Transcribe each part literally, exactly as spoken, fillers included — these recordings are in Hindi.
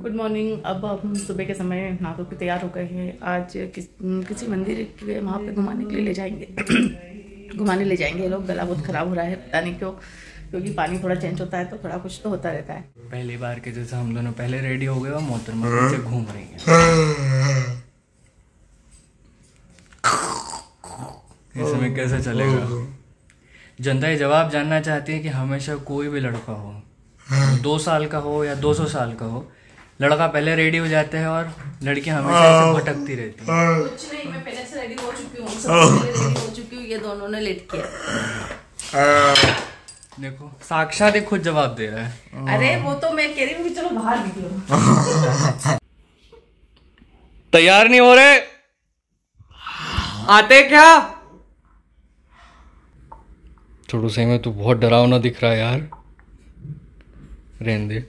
Good morning. अब हम सुबह के समय नहा धो के तैयार हो गए हैं। आज किस, किसी मंदिर के वहाँ पे घुमाने के लिए ले जाएंगे घुमाने ले जाएंगे लोग। गला बहुत ख़राब हो रहा है, पता नहीं क्यों, क्योंकि पानी थोड़ा चेंज होता है तो थोड़ा कुछ तो होता रहता है। पहली बार के जैसे हम दोनों पहले रेडी हो गए और मोहतरमा पीछे घूम रही है। इसमें कैसे चलेगा? जनता ये जवाब जानना चाहती है कि हमेशा कोई भी लड़का हो, दो साल का हो या दो सौ साल का हो, लड़का पहले रेडी हो जाते हैं और लड़की हमेशा ऐसे भटकती रहती है। कुछ नहीं, मैं पहले से रेडी हो चुकी हूँ, सबसे पहले रेडी हो चुकी हूँ। ये दोनों ने लेट किया। देखो साक्षात एक खुद जवाब दे रहा है। अरे वो तो मैं कह रही हूँ कि चलो बाहर निकलो। तैयार नहीं हो रहे? आते क्या? छोटू सही में तू बहुत डरावना दिख रहा है यार। रहने दे।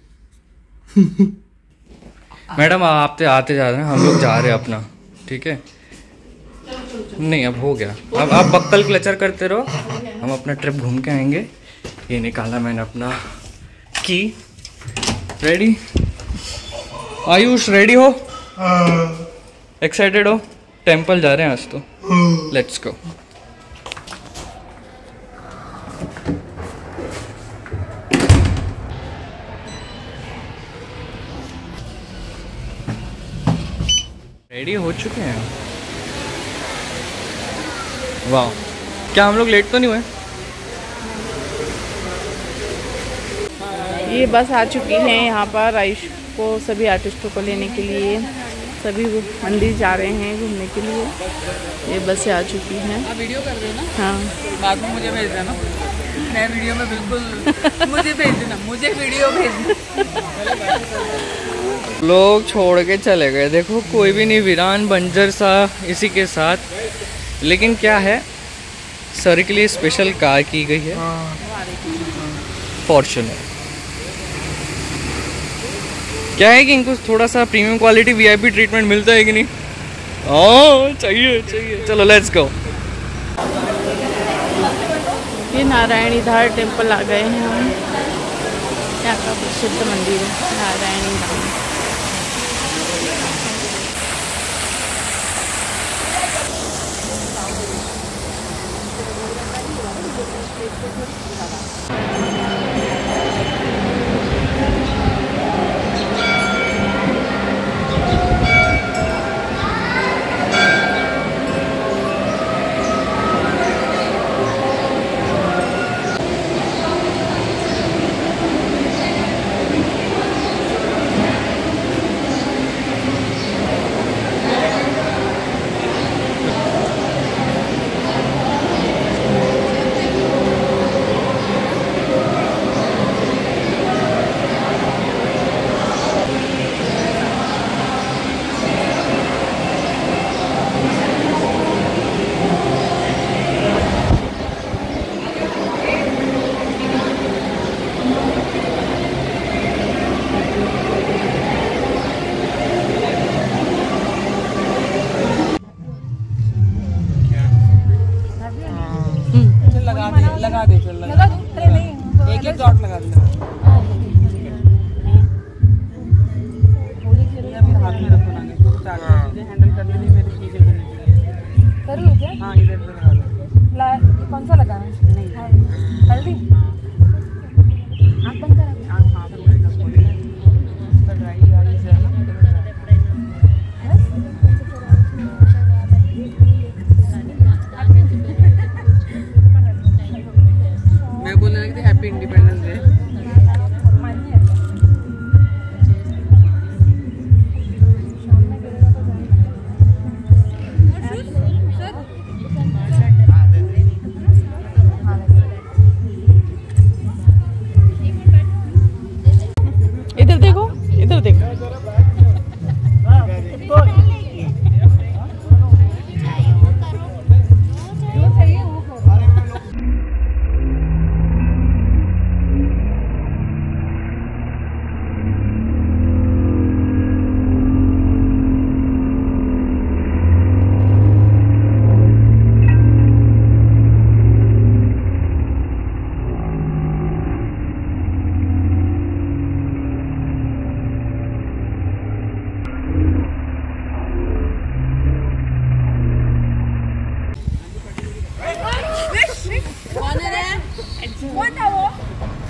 मैडम आप तो आते जा रहे हैं, हम लोग जा रहे हैं अपना, ठीक है? नहीं अब हो गया, अब आप बक्कल क्लचर करते रहो, हम अपना ट्रिप घूम के आएंगे। ये निकाला मैंने अपना की। रेडी? आयुष रेडी हो? एक्साइटेड हो? टेंपल जा रहे हैं आज तो, लेट्स गो। रेडी हो चुके हैं। वाह, क्या हम लोग लेट तो नहीं हुए? ये बस आ चुकी है यहाँ पर आयुष को, सभी आर्टिस्टों को लेने के लिए। सभी मंदिर जा रहे हैं घूमने के लिए। ये बसें आ चुकी हैं। आप वीडियो कर रहे हो ना? हाँ, बाद में मुझे भेज देना। मैं वीडियो में बिल्कुल मुझे भेज देना, मुझे वीडियो भेज देना। लोग छोड़ के चले गए, देखो कोई भी नहीं, वीरान बंजर सा इसी के साथ। लेकिन क्या है, सर के लिए स्पेशल कार की गई है, फॉर्च्यूनर। क्या है कि इनको थोड़ा सा प्रीमियम क्वालिटी वीआईपी ट्रीटमेंट मिलता है कि नहीं? हाँ चाहिए चाहिए। चलो लेट्स गो। ये नारायणी धार टेम्पल आ गए हैं हम। यहाँ का प्रसिद्ध मंदिर है नारायणी धाम। लगा दे, चल लगा दो, एक एक डॉट लगा दे। हाथ में रखो ना, चीजें हैंडल करने में मेरी चीजें कर लूं क्या? हाँ इधर पे लगा दो। कौन सा लगाना है? नहीं हल्दी। आँख बंद कर। हाँ हाँ ड्राई गाड़ी से है ना। मैं बोलने लगी थी हैप्पी इंडिपेंडेंस डे। इधर देखो, इधर देखो।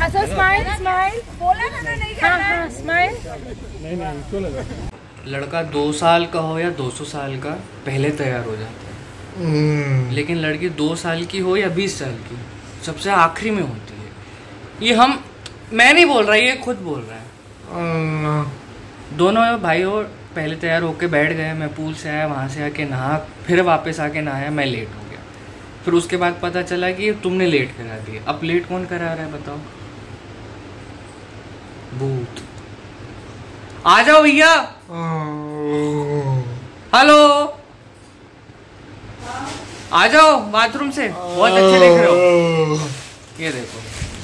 अच्छा स्माइल स्माइल बोला ना नहीं करना। हाँ हाँ स्माइल। नहीं नहीं क्यों लगा। लड़का दो साल का हो या दो सौ साल का पहले तैयार हो जाता है, लेकिन लड़की दो साल की हो या बीस साल की सबसे आखिरी में होती है। ये हम मैं नहीं बोल रहा, ये खुद बोल रहा है। दोनों भाई और पहले तैयार होके बैठ गए। मैं पूल से आया, वहाँ से आके नहा, फिर वापस आके नहाया, मैं लेट हो गया। फिर उसके बाद पता चला कि तुमने लेट करा दिया। अब लेट कौन करा रहा है बताओ? भूत। आ जाओ भैया। हेलो, आ जाओ बाथरूम से, बहुत अच्छे दिख रहे हो। ये देखो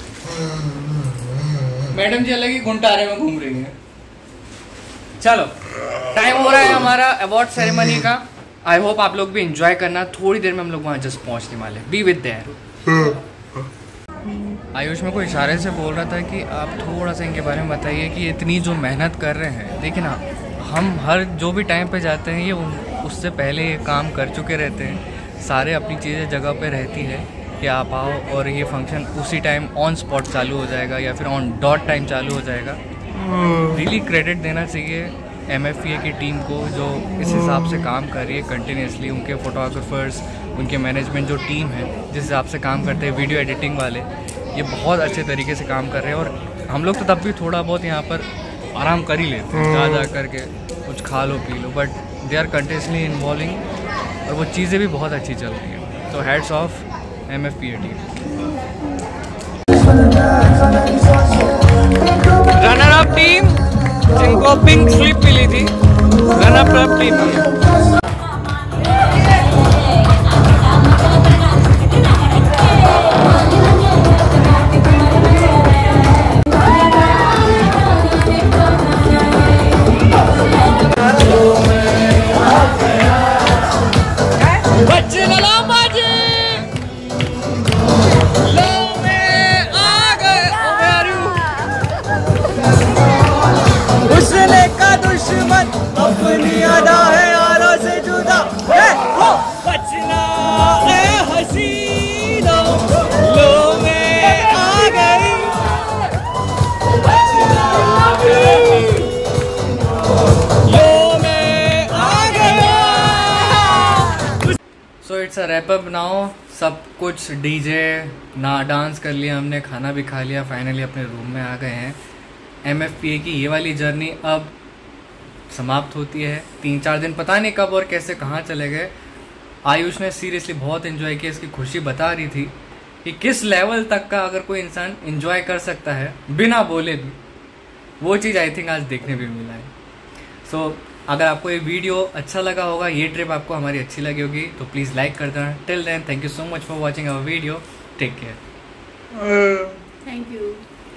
मैडम जी अलग ही घुंटारे में घूम रही हैं। चलो टाइम हो रहा है हमारा अवार्ड सेरेमनी का। आई होप आप लोग भी एंजॉय करना। थोड़ी देर में हम लोग वहाँ जस्ट पहुँचने वाले। Be with their. आयुष मेरे को इशारे से बोल रहा था कि आप थोड़ा सा इनके बारे में बताइए कि इतनी जो मेहनत कर रहे हैं। देखिए ना, हम हर जो भी टाइम पे जाते हैं ये उससे पहले ये काम कर चुके रहते हैं। सारे अपनी चीज़ें जगह पे रहती है कि आप आओ और ये फंक्शन उसी टाइम ऑन स्पॉट चालू हो जाएगा या फिर ऑन डॉट टाइम चालू हो जाएगा। रियली क्रेडिट देना चाहिए एम एफ पी ए की टीम को जो इस हिसाब से काम कर रही है कंटिन्यूसली। उनके फोटोग्राफर्स, उनके मैनेजमेंट जो टीम है जिस हिसाब से काम करते हैं, वीडियो एडिटिंग वाले, ये बहुत अच्छे तरीके से काम कर रहे हैं। और हम लोग तो तब भी थोड़ा बहुत यहाँ पर आराम कर ही लेते हैं, जा जा करके कुछ खा लो पी लो, but they are continuously involving और वो चीज़ें भी बहुत अच्छी चल रही हैं। तो heads of M F P A team. Runner up team जिनको पिंक स्लिप मिली थी, रनर अप टीम है। अपनी अदा है यारों से जुदा है हो बचना है हसीनों लो मैं आ गई बचना है लो मैं आ गया। So it's a wrap up now. सब कुछ डीजे ना डांस कर लिया हमने, खाना भी खा लिया, फाइनली अपने रूम में आ गए हैं। एम एफ पी ए की ये वाली जर्नी अब समाप्त होती है। तीन चार दिन पता नहीं कब और कैसे कहाँ चले गए। आयुष ने सीरियसली बहुत एंजॉय किया। इसकी खुशी बता रही थी कि किस लेवल तक का अगर कोई इंसान एंजॉय कर सकता है बिना बोले भी, वो चीज़ आई थिंक आज देखने भी मिला है। सो so, अगर आपको ये वीडियो अच्छा लगा होगा, ये ट्रिप आपको हमारी अच्छी लगी होगी, तो प्लीज़ लाइक कर देना। Till then thank you so much for watching our video. Take care. Thank you.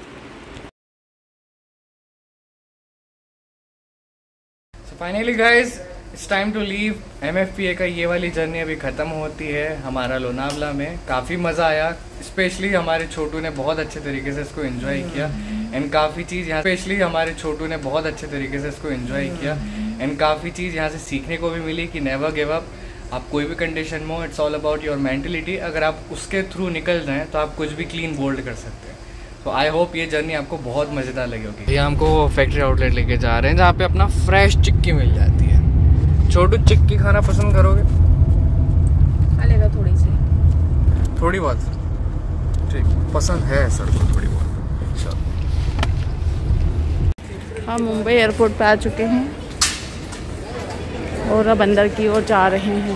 Finally guys it's time to leave. M F P A का ये वाली जर्नी अभी ख़त्म होती है हमारा लोनावला में। काफ़ी मज़ा आया, स्पेशली हमारे छोटू ने बहुत अच्छे तरीके से इसको एंजॉय किया। एंड काफ़ी चीज़ यहाँ स्पेशली हमारे छोटू ने बहुत अच्छे तरीके से इसको एंजॉय किया। एंड काफ़ी चीज़ यहाँ से सीखने को भी मिली कि नेवर गिव अप। आप कोई भी कंडीशन में हो, it's all about your mentality. अगर आप उसके थ्रू निकल जाएँ तो आप कुछ भी क्लीन बोल्ड कर सकते हैं। तो आई होप ये जर्नी आपको बहुत मज़ेदार लगी होगी। भैया हमको फैक्ट्री आउटलेट लेके जा रहे हैं जहाँ पे अपना फ्रेश चिक्की मिल जाती है। छोटू चिक्की खाना पसंद करोगे? लेगा थोड़ी सी, थोड़ी बहुत ठीक पसंद है सर को, थोड़ी बहुत। चलो हम मुंबई एयरपोर्ट पे आ चुके हैं और अब अंदर की ओर जा रहे हैं।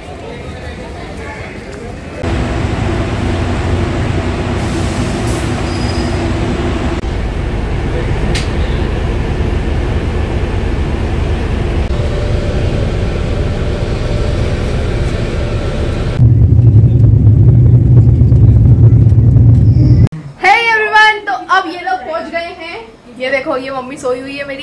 ये देखो, ये मम्मी सोई हुई है मेरी।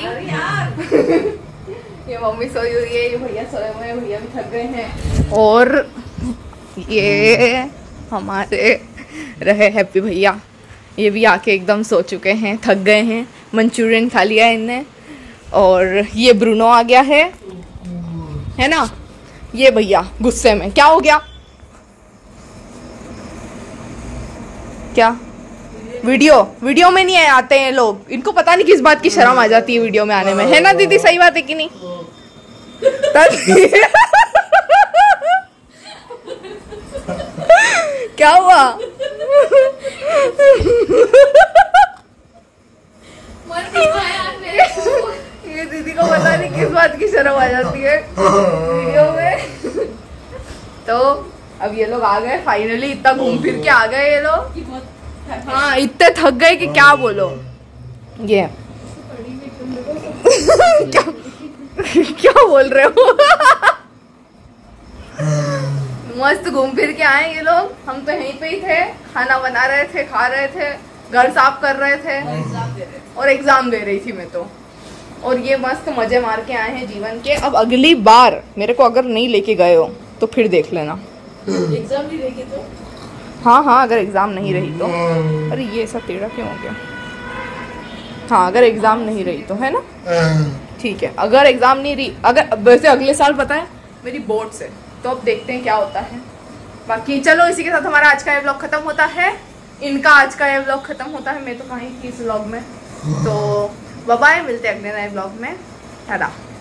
ये मम्मी सोई हुई है, ये भैया सोए हुए हैं, भैया भी थक गए हैं। और ये हमारे रहे हैप्पी भैया, ये भी आके एकदम सो चुके हैं, थक गए हैं। मंचूरियन खा लिया इनने। और ये ब्रूनो आ गया है है ना। ये भैया गुस्से में, क्या हो गया? क्या वीडियो वीडियो में नहीं आते हैं लोग, इनको पता नहीं किस बात की शर्म आ जाती है वीडियो में आने में, है ना दीदी? सही बात है कि नहीं? क्या हुआ? ये दीदी को पता नहीं किस बात की शर्म आ जाती है वीडियो में। तो अब ये लोग आ गए फाइनली, इतना घूम फिर के आ गए ये लोग। हाँ इतने थक गए कि क्या बोलो। ये क्या क्या बोल रहे हो? मस्त घूम फिर के आए ये लोग। हम तो यहीं पे ही थे, खाना बना रहे थे, खा रहे थे, घर साफ कर रहे थे और एग्जाम दे रही थी मैं तो। और ये मस्त मजे मार के आए हैं जीवन के। अब अगली बार मेरे को अगर नहीं लेके गए हो तो फिर देख लेना। एग्जाम नहीं रहेगी तो? हाँ हाँ अगर एग्जाम नहीं रही तो। अरे ये सब टेढ़ा क्यों हो गया? हाँ अगर एग्जाम नहीं रही तो, है ना? ठीक है, अगर एग्जाम नहीं रही, अगर वैसे अगले साल पता है मेरी बोर्ड्स है, तो अब देखते हैं क्या होता है। बाकी चलो इसी के साथ हमारा आज का ये व्लॉग खत्म होता है, इनका आज का ये व्लॉग खत्म होता है। मैं तो कहीं थी इस व्लॉग में, तो बाय बाय, मिलते हैं अगले नए व्लॉग में। टाटा।